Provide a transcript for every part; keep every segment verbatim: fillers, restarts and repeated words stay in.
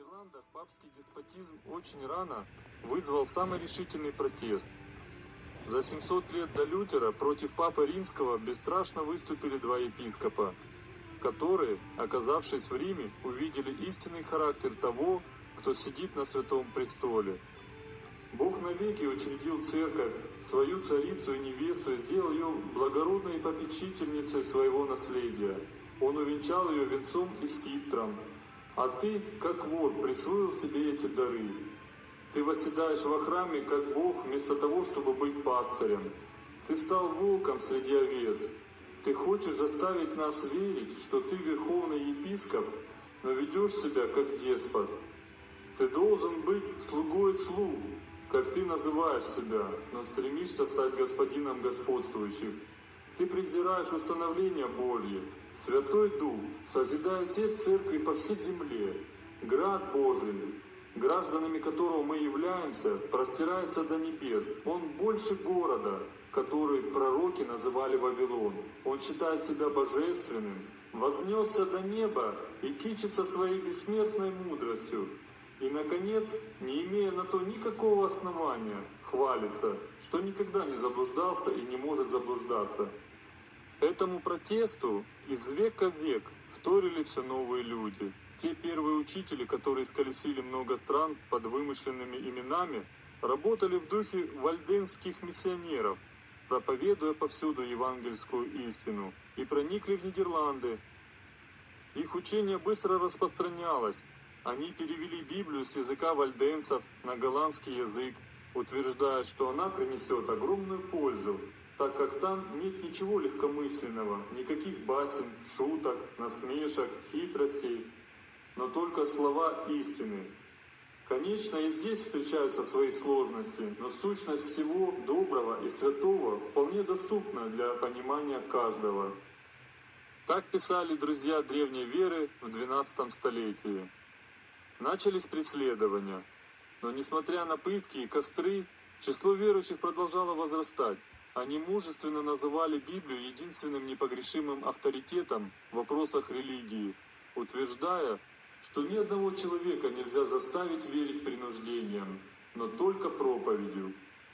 Нидерландах папский деспотизм очень рано вызвал самый решительный протест. За семьсот лет до Лютера против Папы Римского бесстрашно выступили два епископа, которые, оказавшись в Риме, увидели истинный характер того, кто сидит на Святом Престоле. Бог навеки учредил церковь, свою царицу и невесту, и сделал ее благородной попечительницей своего наследия. Он увенчал ее венцом и скипетром. А ты, как вор, присвоил себе эти дары. Ты восседаешь во храме, как Бог, вместо того, чтобы быть пастырем. Ты стал волком среди овец. Ты хочешь заставить нас верить, что ты верховный епископ, но ведешь себя как деспот. Ты должен быть слугой слуг, как ты называешь себя, но стремишься стать господином господствующих. Ты презираешь установления Божьи. Святой Дух созидает те церкви по всей земле. Град Божий, гражданами которого мы являемся, простирается до небес. Он больше города, который пророки называли Вавилон. Он считает себя божественным, вознесся до неба и кичится своей бессмертной мудростью. И, наконец, не имея на то никакого основания, хвалится, что никогда не заблуждался и не может заблуждаться. Этому протесту из века в век вторили все новые люди. Те первые учители, которые сколесили много стран под вымышленными именами, работали в духе вальденских миссионеров, проповедуя повсюду евангельскую истину, и проникли в Нидерланды. Их учение быстро распространялось. Они перевели Библию с языка вальденцев на голландский язык, утверждая, что она принесет огромную пользу, так как там нет ничего легкомысленного, никаких басен, шуток, насмешек, хитростей, но только слова истины. Конечно, и здесь встречаются свои сложности, но сущность всего доброго и святого вполне доступна для понимания каждого. Так писали друзья древней веры в двенадцатом столетии. Начались преследования, но несмотря на пытки и костры, число верующих продолжало возрастать. Они мужественно называли Библию единственным непогрешимым авторитетом в вопросах религии, утверждая, что ни одного человека нельзя заставить верить принуждением, но только проповедью.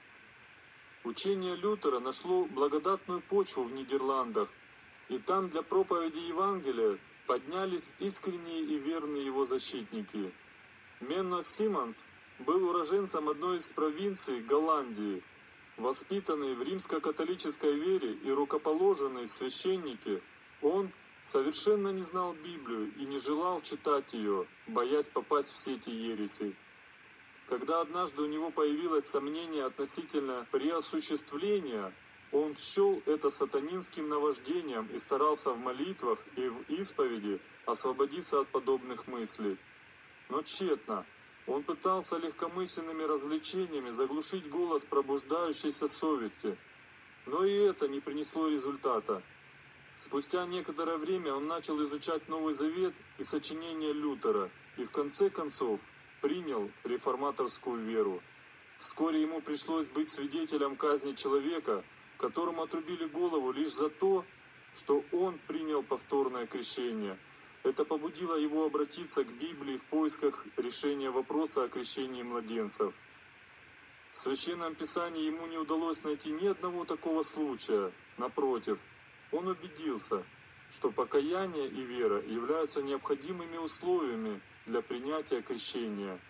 Учение Лютера нашло благодатную почву в Нидерландах, и там для проповеди Евангелия поднялись искренние и верные его защитники. Менно Симонс был уроженцем одной из провинций Голландии. Воспитанный в римско-католической вере и рукоположенный в священники, он совершенно не знал Библию и не желал читать ее, боясь попасть в сети ереси. Когда однажды у него появилось сомнение относительно преосуществления, он счел это сатанинским наваждением и старался в молитвах и в исповеди освободиться от подобных мыслей. Но тщетно. Он пытался легкомысленными развлечениями заглушить голос пробуждающейся совести. Но и это не принесло результата. Спустя некоторое время он начал изучать Новый Завет и сочинения Лютера, и в конце концов принял реформаторскую веру. Вскоре ему пришлось быть свидетелем казни человека, которому отрубили голову лишь за то, что он принял повторное крещение. Это побудило его обратиться к Библии в поисках решения вопроса о крещении младенцев. В Священном Писании ему не удалось найти ни одного такого случая. Напротив, он убедился, что покаяние и вера являются необходимыми условиями для принятия крещения.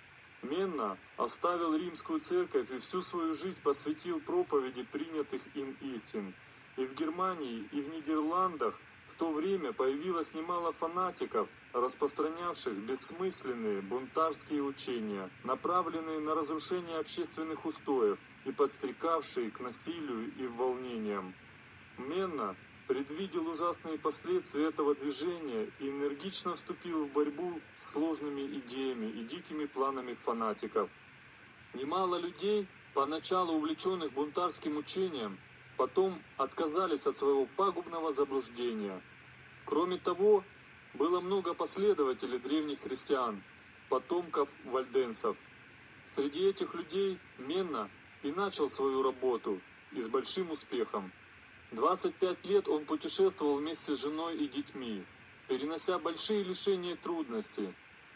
Менна оставил римскую церковь и всю свою жизнь посвятил проповеди принятых им истин. И в Германии, и в Нидерландах в то время появилось немало фанатиков, распространявших бессмысленные бунтарские учения, направленные на разрушение общественных устоев и подстрекавшие к насилию и волнениям. Менна предвидел ужасные последствия этого движения и энергично вступил в борьбу с сложными идеями и дикими планами фанатиков. Немало людей, поначалу увлеченных бунтарским учением, потом отказались от своего пагубного заблуждения. Кроме того, было много последователей древних христиан, потомков вальденцев. Среди этих людей Менна и начал свою работу, и с большим успехом. двадцать пять лет он путешествовал вместе с женой и детьми, перенося большие лишения и трудности.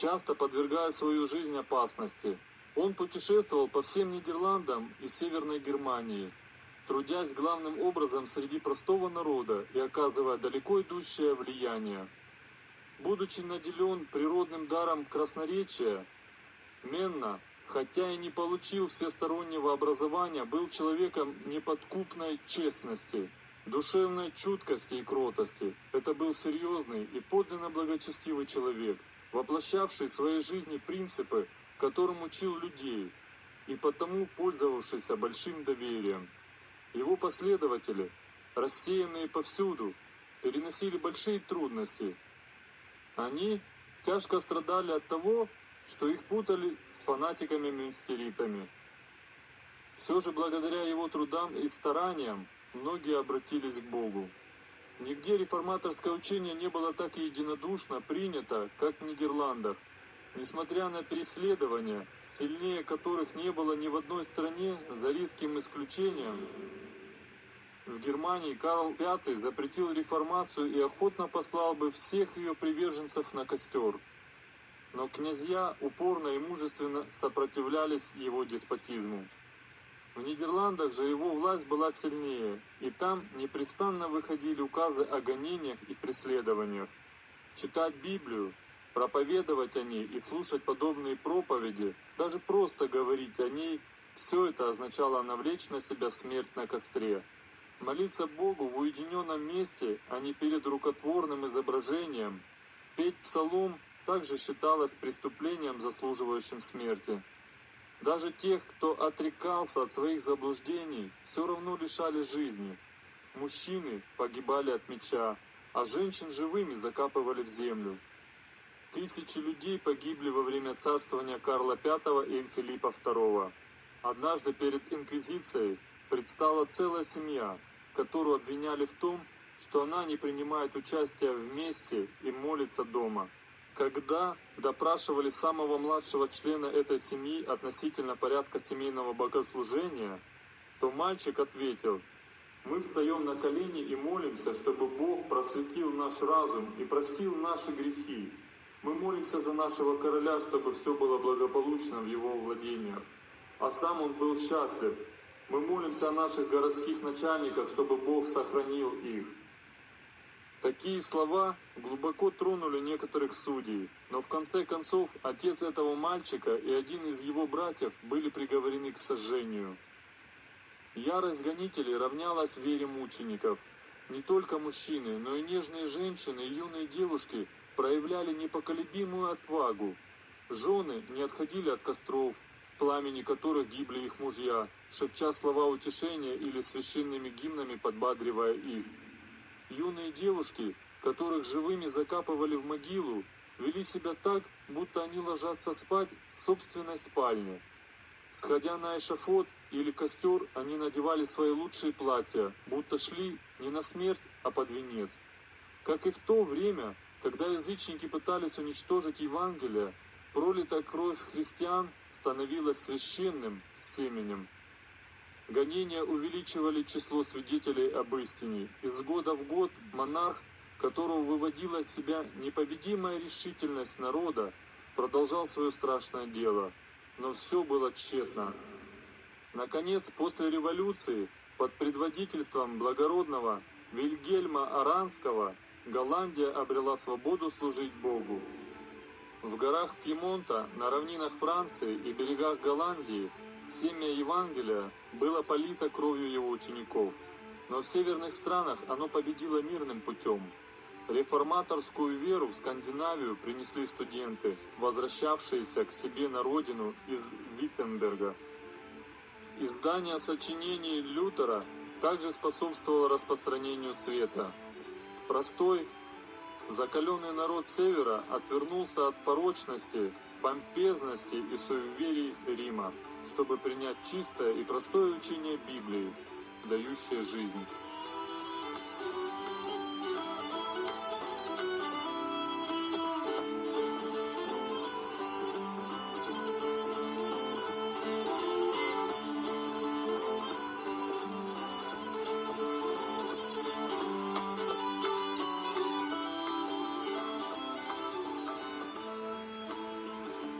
часто подвергая свою жизнь опасности. Он путешествовал по всем Нидерландам и Северной Германии, трудясь главным образом среди простого народа и оказывая далеко идущее влияние. Будучи наделен природным даром красноречия, Менна, хотя и не получил всестороннего образования, был человеком неподкупной честности, душевной чуткости и кротости. Это был серьезный и подлинно благочестивый человек, воплощавший в своей жизни принципы, которым учил людей, и потому пользовавшийся большим доверием. Его последователи, рассеянные повсюду, переносили большие трудности. Они тяжко страдали от того, что их путали с фанатиками-мюнстеритами. Все же благодаря его трудам и стараниям многие обратились к Богу. Нигде реформаторское учение не было так единодушно принято, как в Нидерландах. Несмотря на преследования, сильнее которых не было ни в одной стране, за редким исключением, в Германии Карл Пятый запретил реформацию и охотно послал бы всех ее приверженцев на костер. Но князья упорно и мужественно сопротивлялись его деспотизму. В Нидерландах же его власть была сильнее, и там непрестанно выходили указы о гонениях и преследованиях. Читать Библию, проповедовать о ней и слушать подобные проповеди, даже просто говорить о ней, все это означало навлечь на себя смерть на костре. Молиться Богу в уединенном месте, а не перед рукотворным изображением, петь псалом также считалось преступлением, заслуживающим смерти. Даже тех, кто отрекался от своих заблуждений, все равно лишали жизни. Мужчины погибали от меча, а женщин живыми закапывали в землю. Тысячи людей погибли во время царствования Карла Пятого и Филиппа Второго. Однажды перед инквизицией предстала целая семья, которую обвиняли в том, что она не принимает участия в мессе и молится дома. Когда допрашивали самого младшего члена этой семьи относительно порядка семейного богослужения, то мальчик ответил: «Мы встаем на колени и молимся, чтобы Бог просветил наш разум и простил наши грехи. Мы молимся за нашего короля, чтобы все было благополучно в его владениях. А сам он был счастлив. Мы молимся о наших городских начальниках, чтобы Бог сохранил их». Такие слова глубоко тронули некоторых судей, но в конце концов отец этого мальчика и один из его братьев были приговорены к сожжению. Ярость гонителей равнялась вере мучеников. Не только мужчины, но и нежные женщины и юные девушки проявляли непоколебимую отвагу. Жены не отходили от костров, в пламени которых гибли их мужья, шепча слова утешения или священными гимнами подбадривая их. Юные девушки, которых живыми закапывали в могилу, вели себя так, будто они ложатся спать в собственной спальне. Сходя на эшафот или костер, они надевали свои лучшие платья, будто шли не на смерть, а под венец. Как и в то время, когда язычники пытались уничтожить Евангелие, пролитая кровь христиан становилась священным семенем. Гонения увеличивали число свидетелей об истине. Из года в год монарх, которого выводила из себя непобедимая решительность народа, продолжал свое страшное дело. Но все было тщетно. Наконец, после революции, под предводительством благородного Вильгельма Аранского, Голландия обрела свободу служить Богу. В горах Пьемонта, на равнинах Франции и берегах Голландии семя Евангелия было полито кровью его учеников, но в северных странах оно победило мирным путем. Реформаторскую веру в Скандинавию принесли студенты, возвращавшиеся к себе на родину из Виттенберга. Издание сочинений Лютера также способствовало распространению света. Простой, закаленный народ Севера отвернулся от порочности, помпезности и суеверий Рима, чтобы принять чистое и простое учение Библии, дающее жизнь.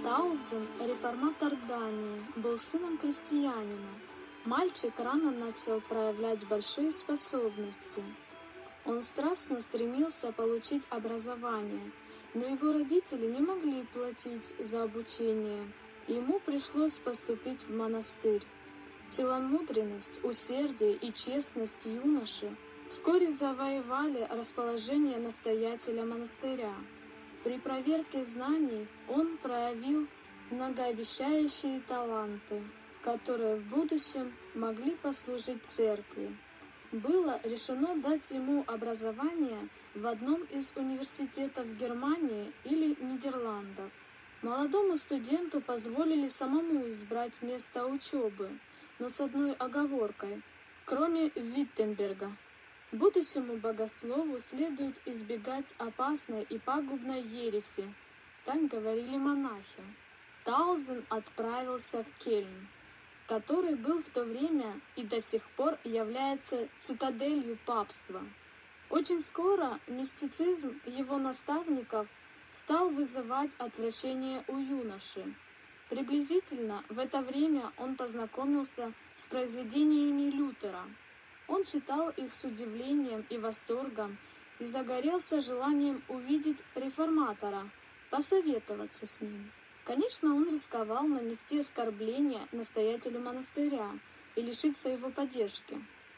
Таузен, реформатор Дании, был сыном крестьянина. Мальчик рано начал проявлять большие способности. Он страстно стремился получить образование, но его родители не могли платить за обучение, и ему пришлось поступить в монастырь. Целомудренность, усердие и честность юноши вскоре завоевали расположение настоятеля монастыря. При проверке знаний он проявил многообещающие таланты, которые в будущем могли послужить церкви. Было решено дать ему образование в одном из университетов Германии или Нидерландов. Молодому студенту позволили самому избрать место учебы, но с одной оговоркой, кроме Виттенберга. Будущему богослову следует избегать опасной и пагубной ереси, так говорили монахи. Таузен отправился в Кельн, который был в то время и до сих пор является цитаделью папства. Очень скоро мистицизм его наставников стал вызывать отвращение у юноши. Приблизительно в это время он познакомился с произведениями Лютера. Он читал их с удивлением и восторгом и загорелся желанием увидеть реформатора, посоветоваться с ним. Конечно, он рисковал нанести оскорбление настоятелю монастыря и лишиться его поддержки.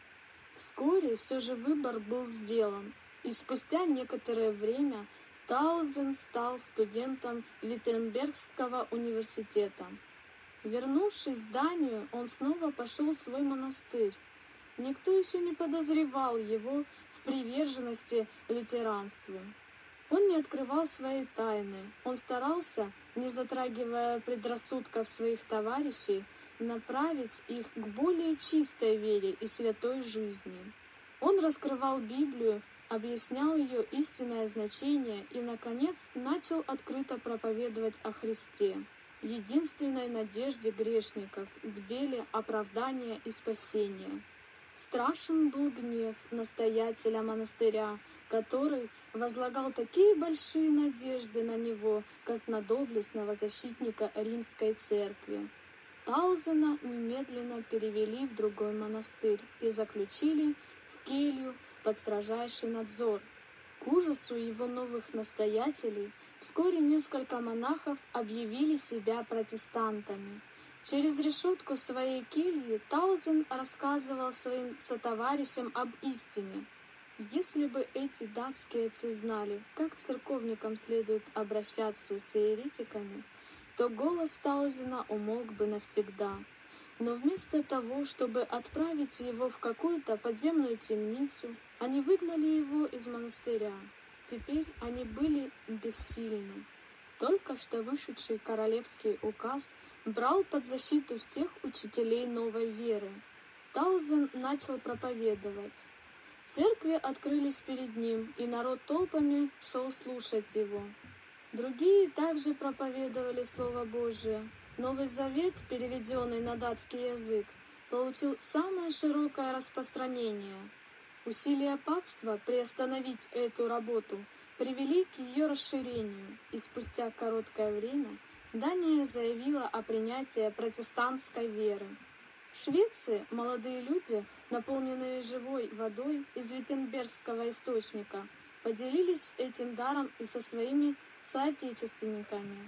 Вскоре все же выбор был сделан, и спустя некоторое время Таузен стал студентом Виттенбергского университета. Вернувшись в Данию, он снова пошел в свой монастырь. Никто еще не подозревал его в приверженности лютеранству. Он не открывал свои тайны, он старался, не затрагивая предрассудков своих товарищей, направить их к более чистой вере и святой жизни. Он раскрывал Библию, объяснял ее истинное значение и, наконец, начал открыто проповедовать о Христе, единственной надежде грешников в деле оправдания и спасения. Страшен был гнев настоятеля монастыря, который возлагал такие большие надежды на него, как на доблестного защитника римской церкви. Таузена немедленно перевели в другой монастырь и заключили в келью под строжайший надзор. К ужасу его новых настоятелей вскоре несколько монахов объявили себя протестантами. Через решетку своей кельи Таузен рассказывал своим сотоварищам об истине. Если бы эти датские отцы знали, как церковникам следует обращаться с еретиками, то голос Таузена умолк бы навсегда. Но вместо того, чтобы отправить его в какую-то подземную темницу, они выгнали его из монастыря. Теперь они были бессильны. Только что вышедший королевский указ брал под защиту всех учителей новой веры. Таузен начал проповедовать. Церкви открылись перед ним, и народ толпами шел слушать его. Другие также проповедовали Слово Божие. Новый Завет, переведенный на датский язык, получил самое широкое распространение. Усилия папства приостановить эту работу привели к ее расширению, и спустя короткое время Дания заявила о принятии протестантской веры. В Швеции молодые люди, наполненные живой водой из Виттенбергского источника, поделились этим даром и со своими соотечественниками.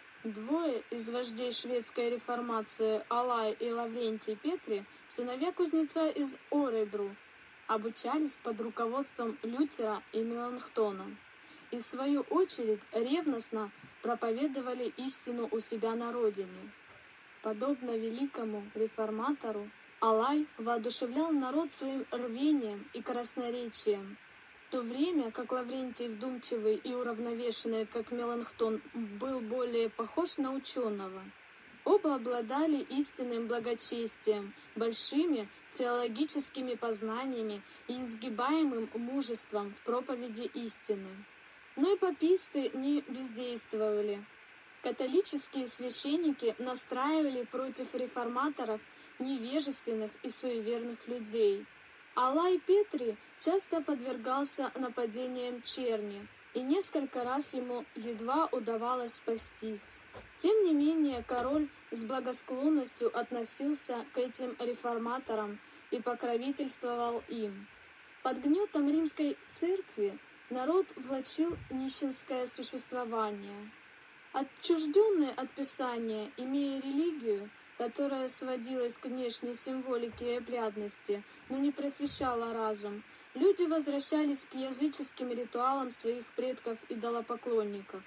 Двое из вождей шведской реформации, Алай и Лаврентий Петри, сыновья кузнеца из Оребру, обучались под руководством Лютера и Меланхтона и, в свою очередь, ревностно проповедовали истину у себя на родине. Подобно великому реформатору, Алай воодушевлял народ своим рвением и красноречием, в то время как Лаврентий, вдумчивый и уравновешенный, как Меланхтон, был более похож на ученого. Оба обладали истинным благочестием, большими теологическими познаниями и несгибаемым мужеством в проповеди истины. Но и паписты не бездействовали. Католические священники настраивали против реформаторов невежественных и суеверных людей. Алай Петри часто подвергался нападениям черни. и несколько раз ему едва удавалось спастись. Тем не менее, король с благосклонностью относился к этим реформаторам и покровительствовал им. Под гнетом римской церкви народ влачил нищенское существование. Отчужденные от Писания, имея религию, которая сводилась к внешней символике и обрядности, но не просвещала разум, люди возвращались к языческим ритуалам своих предков-идолопоклонников.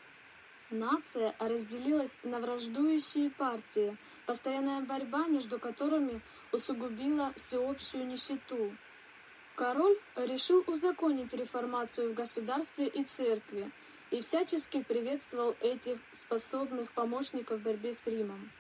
Нация разделилась на враждующие партии, постоянная борьба между которыми усугубила всеобщую нищету. Король решил узаконить реформацию в государстве и церкви и всячески приветствовал этих способных помощников в борьбе с Римом.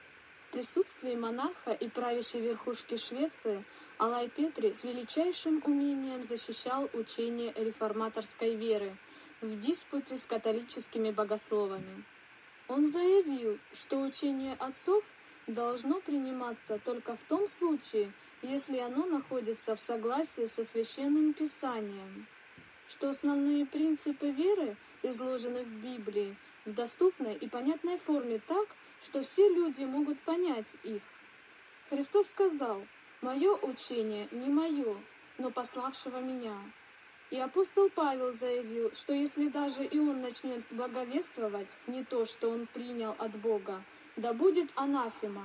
В присутствии монарха и правящей верхушки Швеции Алай Петри с величайшим умением защищал учение реформаторской веры в диспуте с католическими богословами. Он заявил, что учение отцов должно приниматься только в том случае, если оно находится в согласии со Священным Писанием, что основные принципы веры изложены в Библии в доступной и понятной форме так, что все люди могут понять их. Христос сказал: «Мое учение не мое, но пославшего меня». И апостол Павел заявил, что если даже и он начнет благовествовать не то, что он принял от Бога, да будет анафема.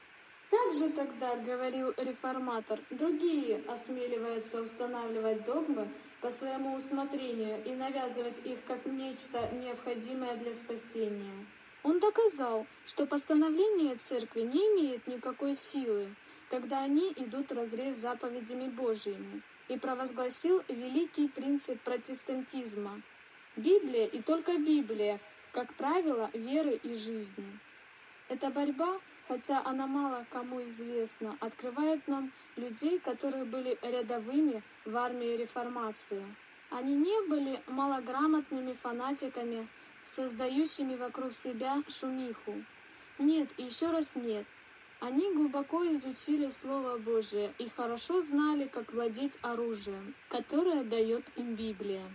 Как же тогда, говорил реформатор, другие осмеливаются устанавливать догмы по своему усмотрению и навязывать их как нечто необходимое для спасения? Он доказал, что постановление церкви не имеет никакой силы, когда они идут вразрез с заповедями Божьими, и провозгласил великий принцип протестантизма. Библия и только Библия, как правило, веры и жизни. Эта борьба, хотя она мало кому известна, открывает нам людей, которые были рядовыми в армии реформации. Они не были малограмотными фанатиками, создающими вокруг себя шумиху. Нет, и еще раз нет. Они глубоко изучили Слово Божие и хорошо знали, как владеть оружием, которое дает им Библия.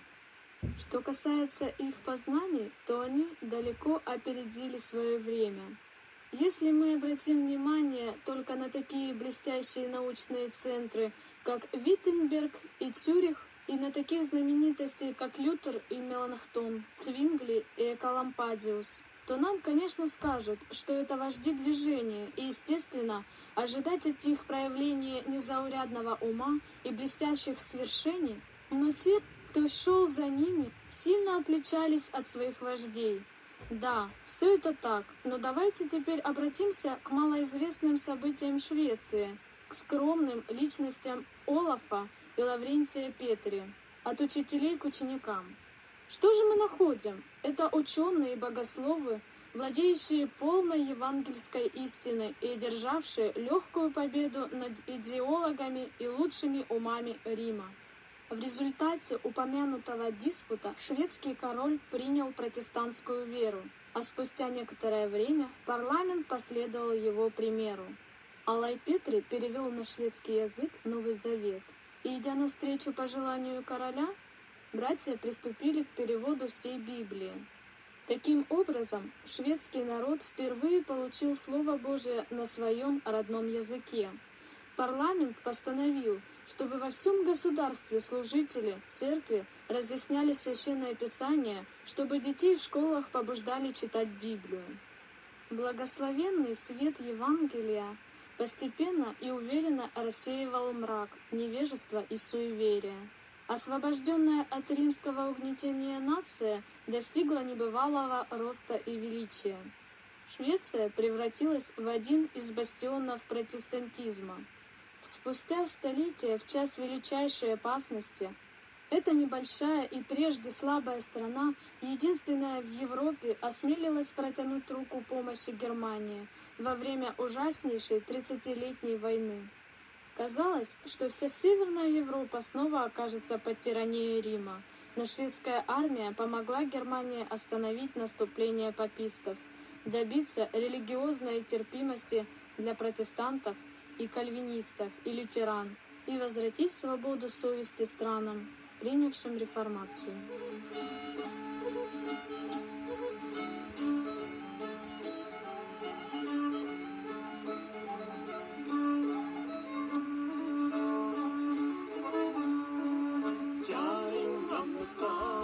Что касается их познаний, то они далеко опередили свое время. Если мы обратим внимание только на такие блестящие научные центры, как Виттенберг и Цюрих, и на таких знаменитостей, как Лютер и Меланхтон, Цвингли и Экалампадиус, то нам, конечно, скажут, что это вожди движения, и, естественно, ожидать от них проявления незаурядного ума и блестящих свершений, но те, кто шел за ними, сильно отличались от своих вождей. Да, все это так, но давайте теперь обратимся к малоизвестным событиям Швеции, к скромным личностям Олафа и Лаврентия Петри, от учителей к ученикам. Что же мы находим? Это ученые и богословы, владеющие полной евангельской истиной и одержавшие легкую победу над идеологами и лучшими умами Рима. В результате упомянутого диспута шведский король принял протестантскую веру, а спустя некоторое время парламент последовал его примеру. Алай Петри перевел на шведский язык Новый Завет, и, идя навстречу по желанию короля, братья приступили к переводу всей Библии. Таким образом, шведский народ впервые получил Слово Божие на своем родном языке. Парламент постановил, чтобы во всем государстве служители церкви разъясняли Священное Писание, чтобы детей в школах побуждали читать Библию. Благословенный свет Евангелия постепенно и уверенно рассеивал мрак, невежество и суеверие. Освобожденная от римского угнетения нация достигла небывалого роста и величия. Швеция превратилась в один из бастионов протестантизма. Спустя столетия, в час величайшей опасности, эта небольшая и прежде слабая страна, единственная в Европе, осмелилась протянуть руку помощи Германии во время ужаснейшей тридцатилетней войны. Казалось, что вся Северная Европа снова окажется под тиранией Рима, но шведская армия помогла Германии остановить наступление папистов, добиться религиозной терпимости для протестантов и кальвинистов, и лютеран, и возвратить свободу совести странам, принявшим реформацию. стал.